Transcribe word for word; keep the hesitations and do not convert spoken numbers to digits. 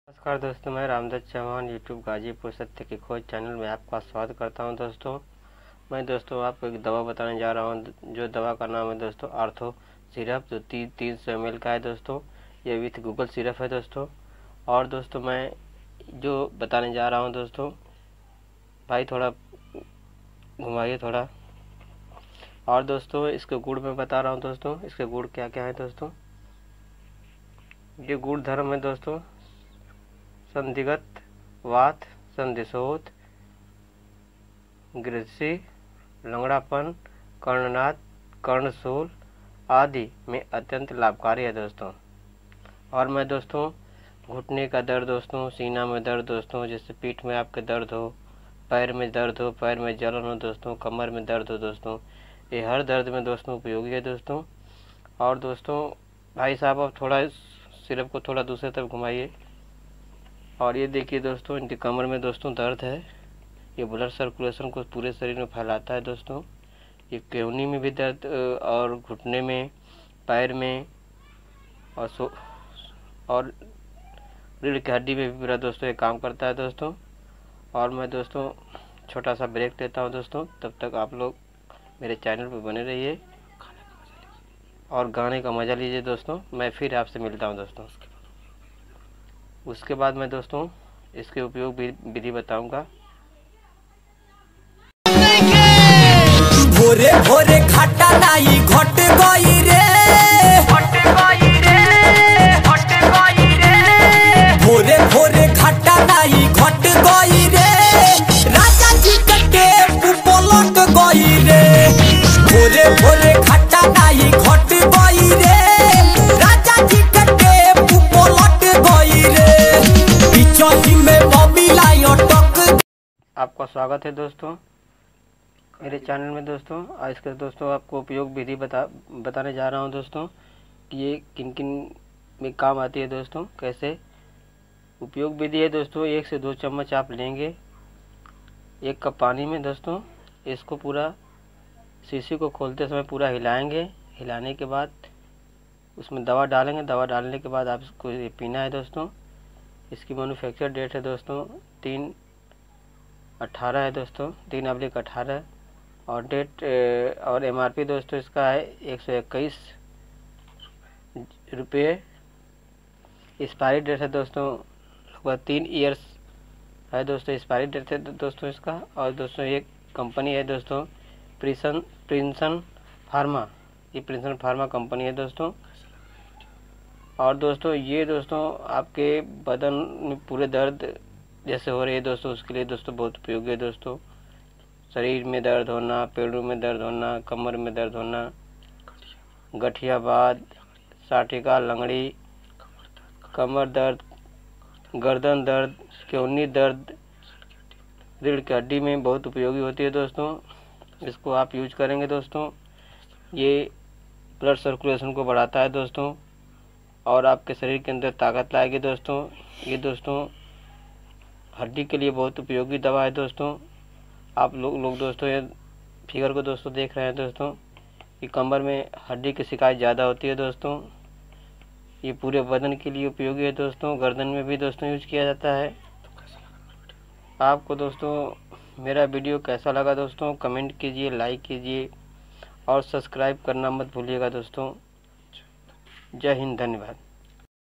नमस्कार दोस्तों, मैं रामदत्त चौहान यूट्यूब गाजीपुर सत्य की खोज चैनल में आपका स्वागत करता हूं। दोस्तों मैं दोस्तों आपको एक दवा बताने जा रहा हूं, जो दवा का नाम है दोस्तों आर्थो सिरप, जो तीन तीन सौ एम एल का है दोस्तों। ये विथ गूगल सिरप है दोस्तों। और दोस्तों मैं जो बताने जा रहा हूँ दोस्तों, भाई थोड़ा घुमाइए थोड़ा। और दोस्तों इसके गुण मैं बता रहा हूँ दोस्तों, इसके गुण क्या क्या है दोस्तों। ये गुण धर्म है दोस्तों: संधिगत वात, संधिशोथ, ग्रसी, लंगड़ापन, कर्णनाथ, कर्णशूल आदि में अत्यंत लाभकारी है दोस्तों। और मैं दोस्तों घुटने का दर्द दोस्तों, सीना में दर्द दोस्तों, जैसे पीठ में आपके दर्द हो, पैर में दर्द हो, पैर में जलन हो दोस्तों, कमर में दर्द हो दोस्तों, ये हर दर्द में दोस्तों उपयोगी है दोस्तों। और दोस्तों भाई साहब आप थोड़ा इस सिरप को थोड़ा दूसरी तरफ घुमाइए। और ये देखिए दोस्तों, इनकी कमर में दोस्तों दर्द है, ये ब्लड सर्कुलेशन को पूरे शरीर में फैलाता है दोस्तों। ये केहनी में भी दर्द, और घुटने में, पैर में, और सो और रीढ़ की हड्डी में भी पूरा दोस्तों ये काम करता है दोस्तों। और मैं दोस्तों छोटा सा ब्रेक लेता हूँ दोस्तों, तब तक आप लोग मेरे चैनल पर बने रहिए और गाने का मज़ा लीजिए दोस्तों। मैं फिर आपसे मिलता हूँ दोस्तों। उसके बाद मैं दोस्तों इसके उपयोग विधि बताऊंगा। भोरे भोरे खट्टा लाई घट गई रे, घट गई रे, घट गई रे। भोरे भोरे खट्टा लाई घट गई रे, राजा जी के टेप पलट गई रे। भोरे भोरे खट्टा लाई घट गई रे, राजा जी के टेप पलट गई रे। बिचौली में मम्मी लाई अटक। आपका स्वागत है दोस्तों मेरे चैनल में दोस्तों। आज के दोस्तों आपको उपयोग विधि बता बताने जा रहा हूं दोस्तों कि ये किन किन में काम आती है दोस्तों, कैसे उपयोग विधि है दोस्तों। एक से दो चम्मच आप लेंगे एक कप पानी में दोस्तों। इसको पूरा शीशी को खोलते समय पूरा हिलाएंगे। हिलाने के बाद उसमें दवा डालेंगे। दवा डालने के बाद आप इसको ये पीना है दोस्तों। इसकी मैन्युफैक्चर डेट है दोस्तों तीन अट्ठारह है दोस्तों, तीन अब्लिक अठारह। और डेट और एमआरपी दोस्तों इसका है एक सौ इक्कीस रुपये। एक्सपायरी डेट है दोस्तों लगभग तीन ईयर्स है दोस्तों, एक्सपायरी डेट है दोस्तों इसका। और दोस्तों एक कंपनी है दोस्तों प्रिंसन प्रिंसन फार्मा, ये प्रिंसन फार्मा कंपनी है दोस्तों। और दोस्तों ये दोस्तों आपके बदन में पूरे दर्द जैसे हो रही है दोस्तों, उसके लिए दोस्तों बहुत उपयोगी है दोस्तों। शरीर में दर्द होना, पेड़ों में दर्द होना, कमर में दर्द होना, गठियावाद, साटिका, लंगड़ी, कमर दर्द, गर्दन दर्द, केहनी दर्द, रीढ़ की हड्डी में बहुत उपयोगी होती है दोस्तों। इसको आप यूज करेंगे दोस्तों, ये ब्लड सर्कुलेशन को बढ़ाता है दोस्तों और आपके शरीर के अंदर ताकत लाएगी दोस्तों। ये दोस्तों हड्डी के लिए बहुत उपयोगी दवा है दोस्तों। आप लोग लोग दोस्तों ये फिगर को दोस्तों देख रहे हैं दोस्तों, ये कमर में हड्डी की शिकायत ज़्यादा होती है दोस्तों। ये पूरे बदन के लिए उपयोगी है दोस्तों। गर्दन में भी दोस्तों यूज किया जाता है। आपको दोस्तों मेरा वीडियो कैसा लगा दोस्तों कमेंट कीजिए, लाइक कीजिए और सब्सक्राइब करना मत भूलिएगा दोस्तों। जय हिंद, धन्यवाद।